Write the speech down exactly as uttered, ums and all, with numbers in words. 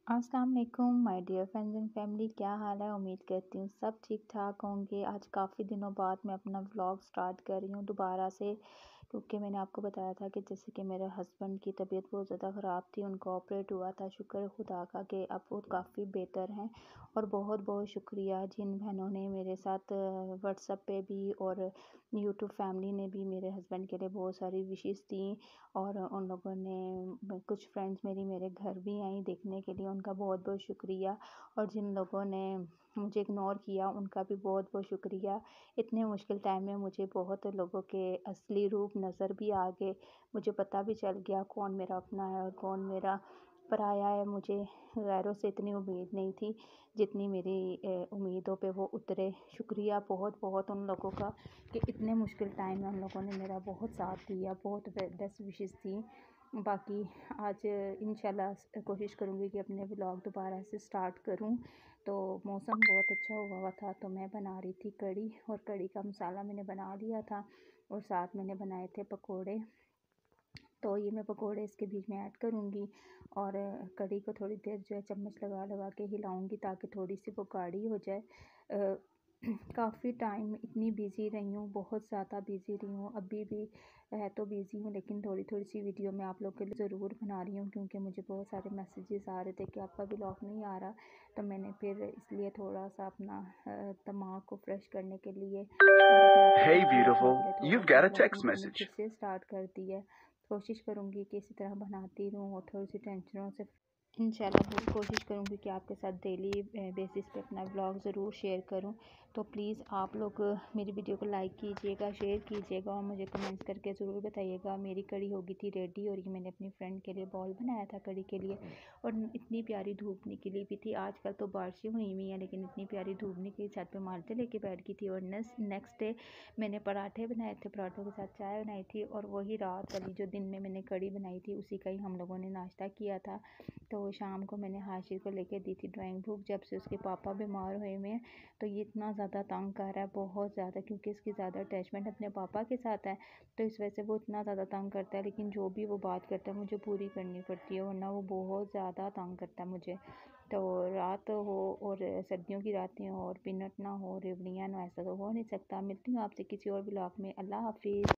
अस्सलाम वालेकुम my dear friends and family, क्या हाल है। उम्मीद करती हूँ सब ठीक ठाक होंगे। आज काफ़ी दिनों बाद मैं अपना व्लॉग स्टार्ट कर रही हूँ दोबारा से, क्योंकि मैंने आपको बताया था कि जैसे कि मेरे हस्बैंड की तबीयत बहुत ज़्यादा ख़राब थी, उनको ऑपरेट हुआ था। शुक्र खुदा का कि अब वो काफ़ी बेहतर हैं। और बहुत बहुत शुक्रिया जिन बहनों ने मेरे साथ व्हाट्सएप पे भी और यूट्यूब फैमिली ने भी मेरे हस्बैंड के लिए बहुत सारी विशेस दी। और उन लोगों ने, कुछ फ्रेंड्स मेरी मेरे घर भी आई देखने के लिए, उनका बहुत बहुत शुक्रिया। और जिन लोगों ने मुझे इग्नोर किया उनका भी बहुत बहुत शुक्रिया। इतने मुश्किल टाइम में मुझे बहुत लोगों के असली रूप नज़र भी आ गए। मुझे पता भी चल गया कौन मेरा अपना है और कौन मेरा पराया है। मुझे गैरों से इतनी उम्मीद नहीं थी जितनी मेरी उम्मीदों पे वो उतरे। शुक्रिया बहुत बहुत उन लोगों का कि इतने मुश्किल टाइम में उन लोगों ने मेरा बहुत साथ दिया, बहुत बेस्ट विशेस थी। बाकी आज इंशाल्लाह कोशिश करूँगी कि अपने व्लॉग दोबारा से स्टार्ट करूँ। तो मौसम बहुत अच्छा हुआ हुआ था, तो मैं बना रही थी कड़ी, और कड़ी का मसाला मैंने बना लिया था और साथ मैंने बनाए थे पकोड़े। तो ये मैं पकोड़े इसके बीच में ऐड करूँगी और कड़ी को थोड़ी देर जो है चम्मच लगा लगा के हिलाऊंगी ताकि थोड़ी सी वो गाढ़ी हो जाए। काफ़ी टाइम इतनी बिज़ी रही हूँ, बहुत ज़्यादा बिज़ी रही हूँ, अभी भी है तो बिज़ी हूँ, लेकिन थोड़ी थोड़ी सी वीडियो मैं आप लोग के लिए ज़रूर बना रही हूँ क्योंकि मुझे बहुत सारे मैसेजेस आ रहे थे कि आपका व्लॉग नहीं आ रहा। तो मैंने फिर इसलिए थोड़ा सा अपना दिमाग को फ्रेश करने के लिए Hey beautiful, you've got a text मैंने message. फिर से स्टार्ट कर दी है। कोशिश करूँगी कि इसी तरह बनाती रहूँ और थोड़ी सी टेंशनों से इंशाल्लाह पूरी कोशिश करूँगी कि आपके साथ डेली बेसिस पे अपना ब्लॉग ज़रूर शेयर करूँ। तो प्लीज़ आप लोग मेरी वीडियो को लाइक कीजिएगा, शेयर कीजिएगा और मुझे कमेंट्स करके ज़रूर बताइएगा। मेरी कड़ी हो गई थी रेडी और ये मैंने अपनी फ्रेंड के लिए बॉल बनाया था कड़ी के लिए। और इतनी प्यारी धूप निकली भी थी। आजकल तो बारिशें हुई हुई हैं, लेकिन इतनी प्यारी धूप निकली, छत पे मारते लेके बैठ गई थी। और नेक्स्ट डे मैंने पराठे बनाए थे, पराठों के साथ चाय बनाई थी, और वही रात वाली जो दिन में मैंने कड़ी बनाई थी उसी का ही हम लोगों ने नाश्ता किया था। तो शाम को मैंने हाशिर को लेके दी थी ड्राइंग बुक, जब से उसके पापा बीमार हुए हुए हैं। तो ये इतना ज़्यादा तंग कर रहा है, बहुत ज़्यादा, क्योंकि इसकी ज़्यादा अटैचमेंट अपने पापा के साथ है। तो इस वजह से वो इतना ज़्यादा तंग करता है, लेकिन जो भी वो बात करता है मुझे पूरी करनी पड़ती है, वरना वो बहुत ज़्यादा तंग करता है मुझे। तो रात हो और सर्दियों की रातें हो और पीनट ना हो, रेवड़ियाँ ना, ऐसा तो हो नहीं सकता। मिलती हूँ आपसे किसी और ब्लॉग में। अल्लाह हाफिज़।